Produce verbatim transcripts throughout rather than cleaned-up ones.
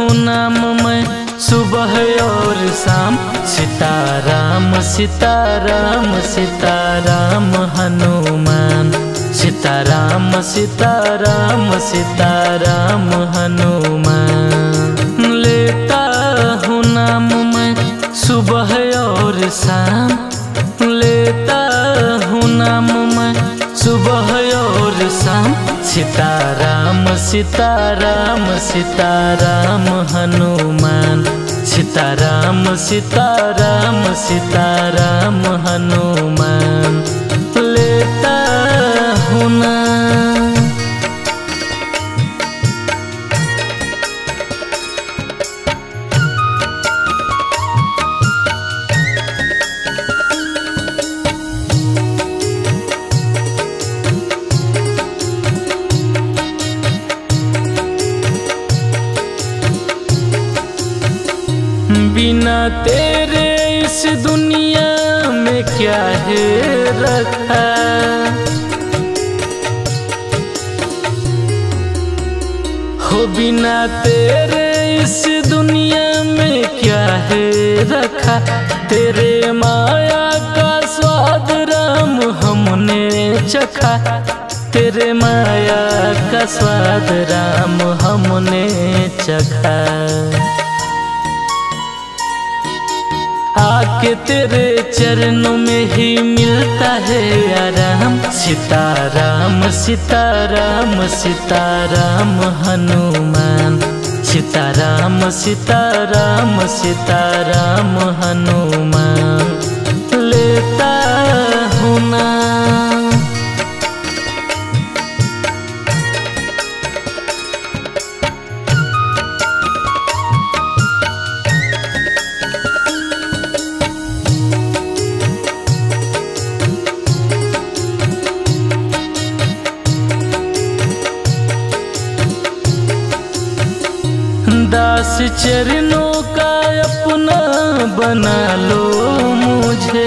हूँ नाम मैं सुबह और शाम। सीताराम सीताराम सीताराम हनुमान। सीताराम सीताराम सीताराम हनुमान। लेता हूँ नाम मैं सुबह और शाम। लेता हूँ नाम मैं सुबह और शाम। सीताराम सीताराम सीताराम हनुमान। सीताराम सीताराम सीताराम हनुमान। लेता हूँ नाम। बिना तेरे इस दुनिया में क्या है रखा। हो बिना तेरे इस दुनिया में क्या है रखा। तेरे माया का स्वाद राम हमने चखा। तेरे माया का स्वाद राम हमने चखा। आके तेरे चरणों में ही मिलता है आराम। सीताराम सीताराम सीताराम हनुमान। सीताराम सीताराम सीताराम हनुमान। लेता हूँ नाम। दास चरणों का अपना बना लो मुझे।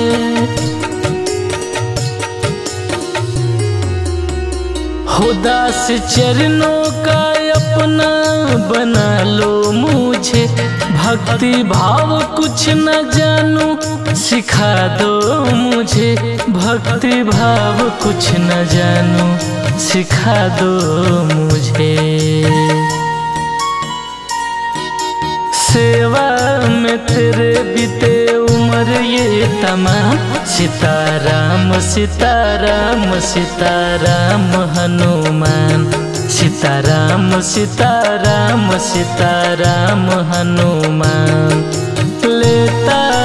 हो दास चरणों का अपना बना लो मुझे। भक्ति भाव कुछ न जानू सिखा दो मुझे। भक्ति भाव कुछ न जानू सिखा दो मुझे। सेवा में तेरे बीते उम्र ये तमाम। सीताराम सीताराम सीताराम हनुमान। सीताराम सीताराम सीताराम हनुमान। लेता